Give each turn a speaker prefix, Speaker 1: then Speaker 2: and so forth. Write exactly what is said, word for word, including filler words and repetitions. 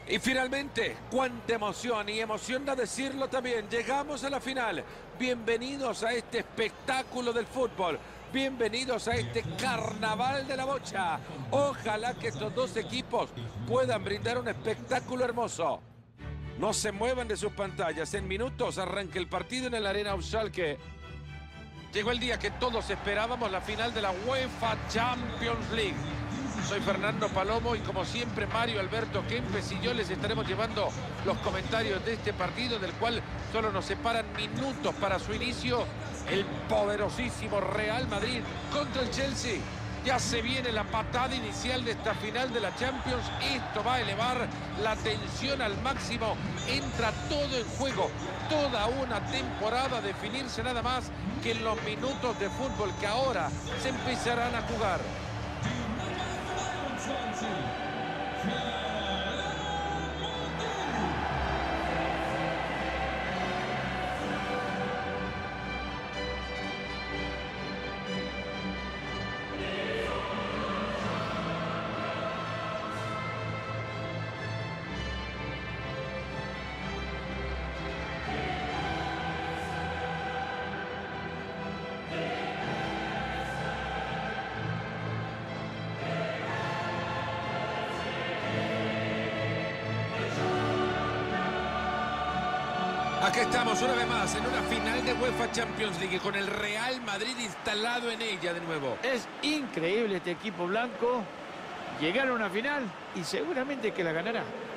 Speaker 1: Y finalmente, cuánta emoción, y emoción da decirlo también, llegamos a la final. Bienvenidos a este espectáculo del fútbol, bienvenidos a este carnaval de la bocha. Ojalá que estos dos equipos puedan brindar un espectáculo hermoso. No se muevan de sus pantallas, en minutos arranca el partido en el Arena Schalke. Llegó el día que todos esperábamos, la final de la UEFA Champions League. Soy Fernando Palomo y como siempre Mario Alberto Kempes y yo les estaremos llevando los comentarios de este partido, del cual solo nos separan minutos para su inicio. El poderosísimo Real Madrid contra el Chelsea. Ya se viene la patada inicial de esta final de la Champions. Esto va a elevar la tensión al máximo. Entra todo en juego. Toda una temporada a definirse nada más que en los minutos de fútbol que ahora se empezarán a jugar. Aquí estamos una vez más en una final de UEFA Champions League con el Real Madrid instalado en ella de nuevo.
Speaker 2: Es increíble este equipo blanco. Llegaron a una final y seguramente que la ganará.